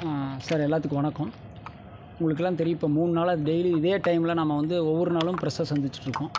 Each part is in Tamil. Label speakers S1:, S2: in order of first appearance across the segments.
S1: சார் எல்லாத்துக்கும் வணக்கம். உங்களுக்கெல்லாம் தெரியும், இப்போ 3 நாளாக டெய்லி இதே டைமில் நம்ம வந்து ஒவ்வொரு நாளும் ப்ரெஸ்ஸை சந்திச்சிட்ருக்கோம்.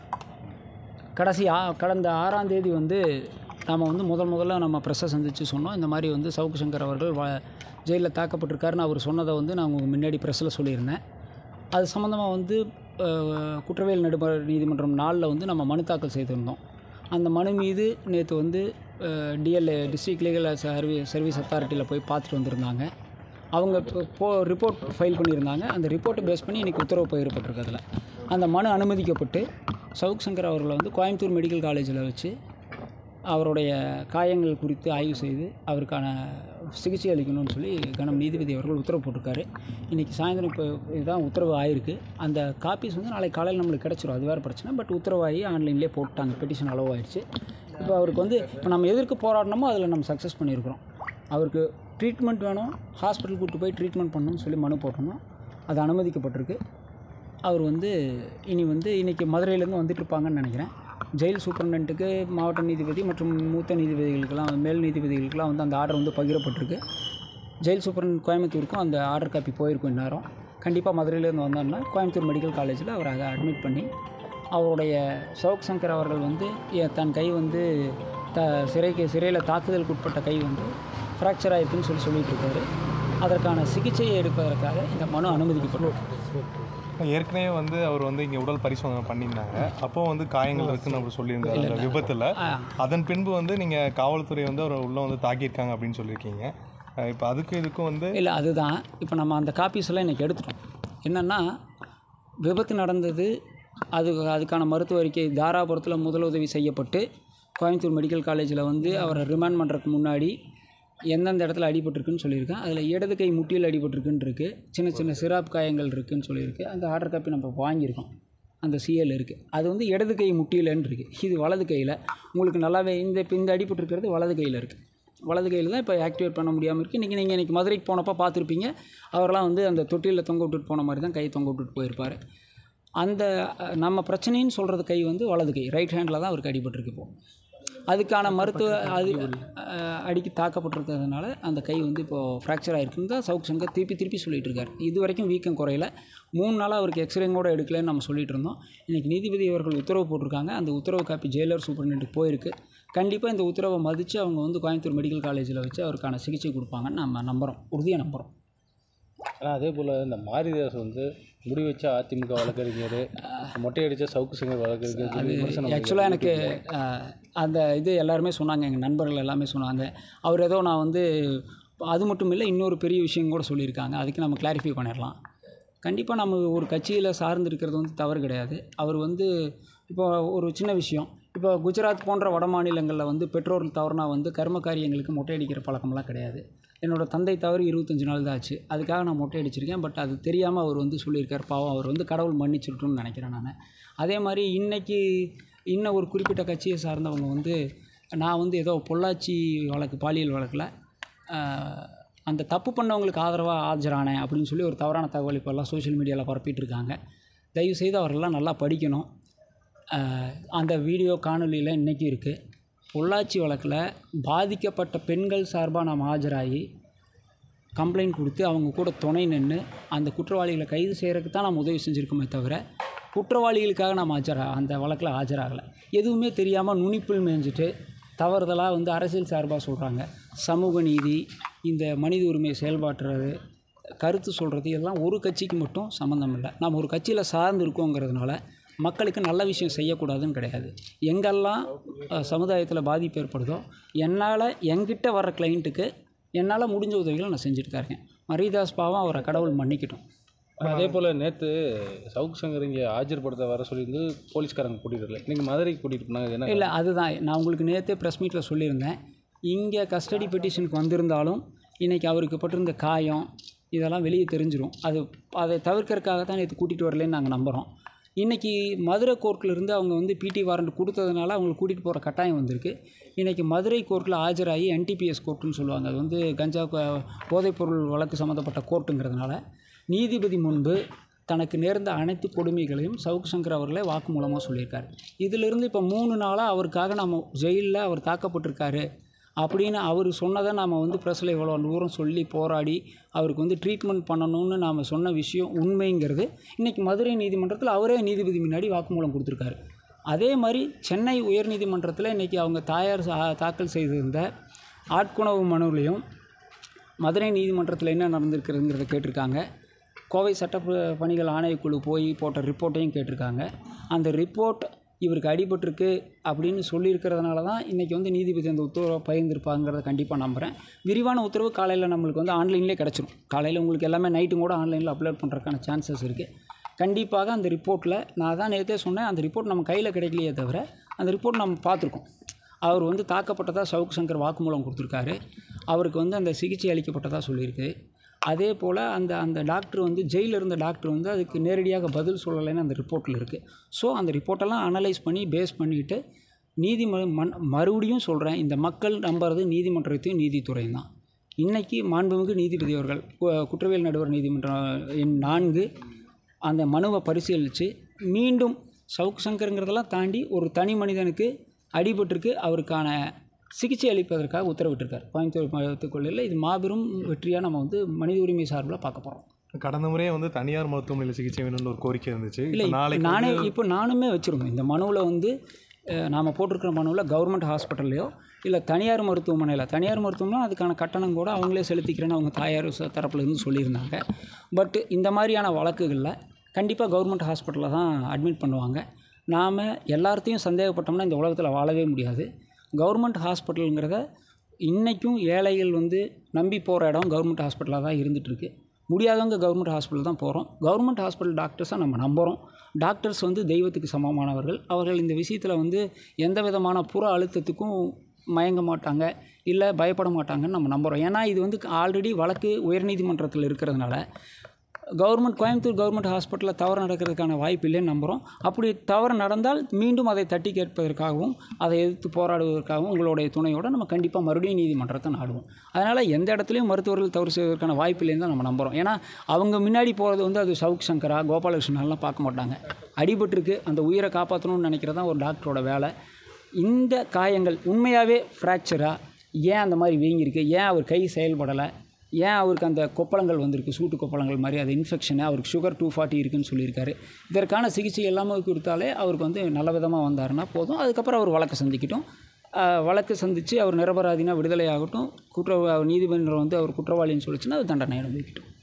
S1: கடந்த 6ஆம் தேதி வந்து நாம் வந்து முதல்ல நம்ம ப்ரெஸ்ஸை சந்தித்து சொன்னோம். இந்த மாதிரி வந்து சவுக்கு சங்கர் அவர்கள் ஜெயிலில் தாக்கப்பட்டிருக்காருன்னு அவர் சொன்னதை வந்து நான் உங்களுக்கு முன்னாடி ப்ரெஸ்ஸில் சொல்லியிருந்தேன். அது சம்மந்தமாக வந்து குற்றவியல் நடுவர் நீதிமன்றம் 4ல் வந்து நம்ம மனு தாக்கல் செய்திருந்தோம். அந்த மனு மீது நேற்று வந்து டிஎல்ஏ டிஸ்ட்ரிக்ட் லீகல் சர்வீஸ் அத்தாரிட்டியில் போய் பார்த்துட்டு வந்திருந்தாங்க. அவங்க ரிப்போர்ட் ஃபைல் பண்ணியிருந்தாங்க. அந்த ரிப்போர்ட்டை பேஸ் பண்ணி இன்றைக்கி உத்தரவு பகிரப்பட்டிருக்கு. அதில் அந்த மனு அனுமதிக்கப்பட்டு சவுக்கு சங்கர் அவர்களை வந்து கோயம்புத்தூர் மெடிக்கல் காலேஜில் வச்சு அவருடைய காயங்கள் குறித்து ஆய்வு செய்து அவருக்கான சிகிச்சை அளிக்கணும்னு சொல்லி கனம் நீதிபதி அவர்கள் உத்தரவு போட்டிருக்காரு. இன்றைக்கி சாயந்தரம் இப்போ இதுதான் உத்தரவு ஆகிருக்கு. அந்த காப்பீஸ் வந்து நாளைக்கு காலையில் நம்மளுக்கு கிடச்சிரும். அது வேறு பிரச்சனை. பட் உத்தரவாகி ஆன்லைன்லேயே போட்டாங்க. பெட்டிஷன் அளவு ஆகிடுச்சு. இப்போ அவருக்கு வந்து இப்போ நம்ம எதற்கு போராடினமோ அதில் நம்ம சக்ஸஸ் பண்ணியிருக்கிறோம். அவருக்கு ட்ரீட்மெண்ட் வேணும், ஹாஸ்பிட்டல் கூப்பிட்டு போய் ட்ரீட்மெண்ட் பண்ணணும்னு சொல்லி மனு போட்டணும். அது அனுமதிக்கப்பட்டிருக்கு. அவர் வந்து இன்றைக்கி மதுரையிலேருந்து வந்துட்டுருப்பாங்கன்னு நினைக்கிறேன். ஜெயில் சூப்பரண்டென்ட்டுக்கு, மாவட்ட நீதிபதி மற்றும் மூத்த நீதிபதிகளுக்கெல்லாம், மேல் நீதிபதிகளுக்கெல்லாம் வந்து அந்த ஆர்டர் வந்து பகிரப்பட்டிருக்கு. ஜெயில் சூப்பரண்ட் கோயம்புத்தூருக்கும் அந்த ஆர்டர் காப்பி போயிருக்கும். இந்நேரம் கண்டிப்பாக மதுரையிலேருந்து வந்தாருன்னா கோயம்புத்தூர் மெடிக்கல் காலேஜில் அவர் அதை அட்மிட் பண்ணி அவருடைய சவுக் சங்கர் அவர்கள் வந்து தன் கை வந்து சிறையில் தாக்குதலுக்கு உட்பட்ட கை வந்து ஃப்ராக்சர் ஆகிருக்குன்னு சொல்லிட்டு இருக்காரு. அதற்கான சிகிச்சையை எடுப்பதற்காக இந்த மனு அனுமதிக்கப்பட்டிருக்கு.
S2: ஏற்கனவே வந்து அவர் வந்து இங்கே உடல் பரிசோதனை பண்ணியிருந்தாங்க. அப்போ வந்து காயங்கள் இருக்குன்னு அவர் சொல்லியிருந்தார் விபத்தில். அதன் பின்பு வந்து நீங்கள் காவல்துறை வந்து அவர் உள்ளே வந்து தாக்கியிருக்காங்க அப்படின்னு சொல்லியிருக்கீங்க. இப்போ இதுக்கும் வந்து
S1: இல்லை, அதுதான் இப்போ நம்ம அந்த காப்பீஸ் எல்லாம் இன்றைக்கி எடுத்துட்டோம். என்னென்னா, விபத்து நடந்தது, அதுக்கான மருத்துவ அறிக்கை தாராபுரத்தில் முதலுதவி செய்யப்பட்டு கோயம்புத்தூர் மெடிக்கல் காலேஜில் வந்து அவரை ரிமாண்ட் பண்ணுறதுக்கு முன்னாடி எந்தெந்த இடத்துல அடிபட்டிருக்குன்னு சொல்லியிருக்கேன். அதில் இடது கை முட்டியில் அடிபட்டிருக்குன்னு இருக்குது. சின்ன சின்ன சிராப் காயங்கள் இருக்குதுன்னு சொல்லியிருக்கு. அந்த ஆர்டர் காப்பி நம்ம வாங்கியிருக்கோம். அந்த சிஎல் இருக்குது. அது வந்து இடது கை முட்டியிலன்னு இருக்குது. இது வலது கையில். உங்களுக்கு நல்லாவே இந்த அடிபட்டிருக்கிறது வலது கையில் இருக்குது. வலது கையில் தான் இப்போ ஆக்டிவேட் பண்ண முடியாமல் இருக்குது. இன்றைக்கி மதுரைக்கு போனப்போ பார்த்துருப்பீங்க. அவரெல்லாம் வந்து அந்த தொட்டியில் தொங்க விட்டுட்டு போன மாதிரி தான் கை தொங்க விட்டுட்டு போயிருப்பார். அந்த நம்ம பிரச்சனைன்னு சொல்கிறது கை வந்து வலது கை, ரைட் ஹேண்டில் தான் அவருக்கு அடிபட்டிருக்கு. இப்போது அதுக்கான மருத்துவ அடிக்கி தாக்கப்பட்டிருக்கிறதுனால அந்த கை வந்து இப்போது ஃப்ராக்சர் ஆகிருக்குன்னு தான் சவுக் சங்கர் திருப்பி சொல்லிகிட்டு இருக்கார். இது வரைக்கும் வீக்கம் குறையில. 3 நாளாக அவருக்கு எக்ஸ்ரேங்க கூட எடுக்கலன்னு நம்ம சொல்லிகிட்டு இருந்தோம். இன்றைக்கி நீதிபதி அவர்கள் உத்தரவு போட்டிருக்காங்க. அந்த உத்தரவு காப்பி ஜெயிலர் சூப்பரண்டென்ட்டுக்கு போயிருக்கு. கண்டிப்பாக இந்த உத்தரவை மதித்து அவங்க வந்து கோயம்புத்தூர் மெடிக்கல் காலேஜில் வச்சு அவருக்கான சிகிச்சை கொடுப்பாங்கன்னு நம்ம நம்புகிறோம், உறுதியாக நம்புகிறோம்.
S3: ஆனால் அதே போல் இந்த மாரிதாஸ் வந்து முடி வச்சா அதிமுக வழக்கறிஞர், மொட்டையடித்த சவுக்கு சங்கர் வழக்கறிஞர்.
S1: ஆக்சுவலாக எனக்கு அந்த எல்லாருமே சொன்னாங்க, எங்கள் நண்பர்கள் எல்லாமே சொன்னாங்க. அவர் ஏதோ நான் வந்து அது மட்டும் இல்லை, இன்னொரு பெரிய விஷயம் கூட சொல்லியிருக்காங்க. அதுக்கு நம்ம கிளாரிஃபை பண்ணிடலாம். கண்டிப்பாக நம்ம ஒரு கட்சியில் சார்ந்து இருக்கிறது வந்து தவறு கிடையாது. அவர் வந்து இப்போ ஒரு சின்ன விஷயம், இப்போ குஜராத் போன்ற வட மாநிலங்களில் வந்து பெற்றோர்கள் தவறுனா வந்து கர்ம காரியங்களுக்கு மொட்டை அடிக்கிற பழக்கம்லாம் கிடையாது. என்னோடய தந்தை தவறு 25 நாள் தான் ஆச்சு. அதுக்காக நான் மொட்டை அடிச்சிருக்கேன். பட் அது தெரியாமல் அவர் வந்து சொல்லியிருக்கார். பாவம், அவர் வந்து கடவுள் மன்னிச்சிருட்டுன்னு நினைக்கிறேன் நான். அதே மாதிரி இன்றைக்கி இன்னும் ஒரு குறிப்பிட்ட கட்சியை சார்ந்தவங்க வந்து நான் வந்து ஏதோ பொள்ளாச்சி வழக்கு, பாலியல் வழக்கில் அந்த தப்பு பண்ணவங்களுக்கு ஆதரவாக ஆஜரானேன் அப்படின்னு சொல்லி ஒரு தவறான தகவல் இப்போல்லாம் சோஷியல் மீடியாவில் பரப்பிட்டு இருக்காங்க. தயவுசெய்து அவரெல்லாம் நல்லா படிக்கணும். அந்த வீடியோ காணொலியில் இன்றைக்கி இருக்குது. பொள்ளாச்சி வழக்கில் பாதிக்கப்பட்ட பெண்கள் சார்பாக நாம் ஆஜராகி கம்ப்ளைண்ட் கொடுத்து அவங்க கூட துணை நின்று அந்த குற்றவாளிகளை கைது செய்கிறதுக்கு தான் நாம் உதவி செஞ்சுருக்கோமே தவிர குற்றவாளிகளுக்காக நாம் அந்த வழக்கில் ஆஜராகலை. எதுவுமே தெரியாமல் நுனிப்புள் மேய்ஞ்சிட்டு தவறுதலாக வந்து அரசியல் சார்பாக சொல்கிறாங்க. சமூக நீதி, இந்த மனித உரிமை செயல்பாட்டுறது, கருத்து சொல்கிறது, இதெல்லாம் ஒரு கட்சிக்கு மட்டும் சம்மந்தம் இல்லை. நாம் ஒரு கட்சியில் சார்ந்து இருக்கோங்கிறதுனால மக்களுக்கு நல்ல விஷயம் செய்யக்கூடாதுன்னு கிடையாது. எங்கெல்லாம் சமுதாயத்தில் பாதிப்பு ஏற்படுதோ என்கிட்ட வர்ற கிளைண்ட்டுக்கு என்னால் முடிஞ்ச உதவிகளை நான் செஞ்சுட்டு தான் இருக்கேன். மரிதாஸ் பாவம், அவரை கடவுள் மன்னிக்கட்டும்.
S3: அதே போல் நேற்று சவுக்கு சங்கர் இங்கே ஆஜர்படுத்த வர சொல்லியிருந்து போலீஸ்காரங்க கூட்டிகிட்டு வரல. இன்றைக்கி மதுரைக்கு கூட்டிகிட்டு போனாங்க. என்ன
S1: இல்லை, அதுதான் நான் உங்களுக்கு நேற்றே ப்ரெஸ் மீட்டில் சொல்லியிருந்தேன். இங்கே கஸ்டடி பெட்டிஷனுக்கு வந்திருந்தாலும் இன்றைக்கி அவருக்கு பட்டிருந்த காயம் இதெல்லாம் வெளியே தெரிஞ்சிடும். அதை தவிர்க்கறதுக்காக தான் நேற்று கூட்டிகிட்டு வரலன்னு நாங்கள் நம்புகிறோம். இன்றைக்கி மதுரை கோர்ட்டிலிருந்து அவங்க வந்து பிடி வாரண்ட் கொடுத்ததுனால அவங்களுக்கு கூட்டிகிட்டு போகிற கட்டாயம் வந்திருக்கு. இன்றைக்கி மதுரை கோர்ட்டில் ஆஜராகி NTPS கோர்ட்டுன்னு சொல்லுவாங்க. அது வந்து கஞ்சா போதைப்பொருள் வழக்கு சம்மந்தப்பட்ட கோர்ட்டுங்கிறதுனால நீதிபதி முன்பு தனக்கு நேர்ந்த அனைத்து கொடுமைகளையும் சவுக்கு சங்கர் அவர்களே வாக்கு மூலமாக சொல்லியிருக்காரு. இதிலிருந்து இப்போ 3 நாளாக அவருக்காக நம்ம ஜெயிலில் அவர் தாக்கப்பட்டிருக்காரு, அப்படின்னு அவர் சொன்னதை நாம் வந்து ப்ரெஸ்ஸில் இவ்வளோ தூரம் சொல்லி போராடி அவருக்கு வந்து ட்ரீட்மெண்ட் பண்ணணும்னு நாம் சொன்ன விஷயம் உண்மைங்கிறது இன்றைக்கி மதுரை நீதிமன்றத்தில் அவரே நீதிபதி முன்னாடி வாக்குமூலம் கொடுத்துருக்காரு. அதே மாதிரி சென்னை உயர்நீதிமன்றத்தில் இன்றைக்கி அவங்க தாக்கல் செய்திருந்த ஆட்கொணர்வு மனுவிலையும் மதுரை நீதிமன்றத்தில் என்ன நடந்திருக்கிறதுங்கிறத கேட்டிருக்காங்க. கோவை சட்ட பணிகள் ஆணையக்குழு போய் போட்ட ரிப்போர்ட்டையும் கேட்டிருக்காங்க. அந்த ரிப்போர்ட் இவருக்கு அடிபட்டிருக்கு அப்படின்னு சொல்லியிருக்கிறதுனால தான் இன்றைக்கி வந்து நீதிபதி அந்த உத்தரவை பகிர்ந்திருப்பாங்கிறத கண்டிப்பாக நம்புகிறேன். விரிவான உத்தரவு காலையில் நம்மளுக்கு வந்து ஆன்லைன்லேயே கிடச்சிரும். காலையில் உங்களுக்கு எல்லாமே நைட்டும் கூட ஆன்லைனில் அப்லோட் பண்ணுறதுக்கான சான்சஸ் இருக்குது. கண்டிப்பாக அந்த ரிப்போர்ட்டில் நான் தான் நேற்றே சொன்னேன், அந்த ரிப்போர்ட் நம்ம கையில் கிடைக்கலையே தவிர அந்த ரிப்போர்ட் நம்ம பார்த்துருக்கோம். அவர் வந்து தாக்கப்பட்டதாக சவுக்கு சங்கர் வாக்குமூலம் கொடுத்துருக்காரு. அவருக்கு வந்து அந்த சிகிச்சை அளிக்கப்பட்டதாக சொல்லியிருக்கு. அதே போல் அந்த டாக்டர் வந்து ஜெயிலில் இருந்த டாக்டர் வந்து அதுக்கு நேரடியாக பதில் சொல்லலைன்னு அந்த ரிப்போர்ட்டில் இருக்குது. ஸோ அந்த ரிப்போர்ட்டெல்லாம் அனலைஸ் பண்ணி பேஸ் பண்ணிவிட்டு மறுபடியும் சொல்கிறேன், இந்த மக்கள் நம்புறது நீதிமன்றத்தையும் நீதித்துறையும் தான். இன்றைக்கி மாண்புமிகு நீதிபதி அவர்கள் குற்றவியல் நடுவர் நீதிமன்றம் எண் 4 அந்த மனுவை பரிசீலித்து மீண்டும் சவுக்கு சங்கருங்கிறதெல்லாம் தாண்டி ஒரு தனி மனிதனுக்கு அடிபட்டிருக்கு, அவருக்கான சிகிச்சை அளிப்பதற்காக உத்தரவிட்டிருக்கார். கோயம்புத்தூர் மருத்துவக் கல்லூரியில் இது மாபெரும் வெற்றியாக நம்ம வந்து மனித உரிமை சார்பில் பார்க்க போகிறோம்.
S2: கடந்த முறையே வந்து தனியார் மருத்துவமனையில் சிகிச்சை வேணும்னு ஒரு கோரிக்கை இருந்துச்சு.
S1: இல்லை, நானுமே வச்சுருந்தோம். இந்த மனுவில் வந்து நாம் போட்டிருக்கிற மனுவில் கவர்மெண்ட் ஹாஸ்பிட்டல்லையோ இல்லை தனியார் மருத்துவமனை அதுக்கான கட்டணம் கூட அவங்களே செலுத்திக்கிறேன்னு அவங்க தாயார் தரப்பில் இருந்து சொல்லியிருந்தாங்க. பட் இந்த மாதிரியான வழக்குகளில் கண்டிப்பாக கவர்மெண்ட் ஹாஸ்பிட்டலில் தான் அட்மிட் பண்ணுவாங்க. நாம் எல்லாத்தையும் சந்தேகப்பட்டோம்னா இந்த உலகத்தில் வாழவே முடியாது. கவர்மெண்ட் ஹாஸ்பிட்டலுங்கிறத இன்றைக்கும் ஏழைகள் வந்து நம்பி போகிற இடம் கவர்மெண்ட் ஹாஸ்பிட்டலாக தான் இருந்துகிட்ருக்கு. முடியாதவங்க கவர்மெண்ட் ஹாஸ்பிட்டல் தான் போகிறோம். கவர்மெண்ட் ஹாஸ்பிட்டல் டாக்டர்ஸாக நம்ம நம்புகிறோம். டாக்டர்ஸ் வந்து தெய்வத்துக்கு சமமானவர்கள். அவர்கள் இந்த விஷயத்தில் வந்து எந்த விதமான புற அழுத்தத்துக்கும் மயங்க மாட்டாங்க, இல்லை பயப்பட மாட்டாங்கன்னு நம்ம நம்புகிறோம். ஏன்னா இது வந்து ஆல்ரெடி வழக்கு உயர்நீதிமன்றத்தில் இருக்கிறதுனால கோயம்புத்தூர் கவர்மெண்ட் ஹாஸ்பிட்டலில் தவறு நடக்கிறதுக்கான வாய்ப்பு இல்லைன்னு நம்புகிறோம். அப்படி தவறு நடந்தால் மீண்டும் அதை தட்டி கேட்பதற்காகவும் அதை எதிர்த்து போராடுவதற்காகவும் உங்களுடைய துணையோடு நம்ம கண்டிப்பாக மறுபடியும் நீதிமன்றத்தை நாடுவோம். அதனால் எந்த இடத்துலையும் மருத்துவர்கள் தவறு செய்வதற்கான வாய்ப்பு இல்லைன்னு தான் நம்ம நம்புகிறோம். ஏன்னா அவங்க முன்னாடி போகிறது வந்து அது சவுக்கு சங்கரா, கோபாலகிருஷ்ணன்லாம் பார்க்க மாட்டாங்க. அடிபட்டிருக்கு, அந்த உயிரை காப்பாற்றணும்னு நினைக்கிறது தான் ஒரு டாக்டரோட வேலை. இந்த காயங்கள் உண்மையாகவே ஃப்ராக்சரா, ஏன் அந்த மாதிரி வீங்கியிருக்கு, ஏன் அவர் கை செயல்படலை, ஏன் அவருக்கு அந்த கொப்பளங்கள் வந்திருக்கு, சூட்டு கொப்பளங்கள் மாதிரி, அது இன்ஃபெக்ஷனு, அவருக்கு சுகர் 240 இருக்குதுன்னு சொல்லியிருக்காரு. இதற்கான சிகிச்சை எல்லாமே கொடுத்தாலே அவருக்கு வந்து நல்ல விதமாக வந்தாருன்னா போதும். அதுக்கப்புறம் அவர் வழக்கு சந்தித்து அவர் நிரபராதினா விடுதலை ஆகட்டும். நீதிமன்றம் வந்து அவர் குற்றவாளின்னு சொல்லிச்சுன்னா அது தண்டனை அனுபவிக்கட்டும்.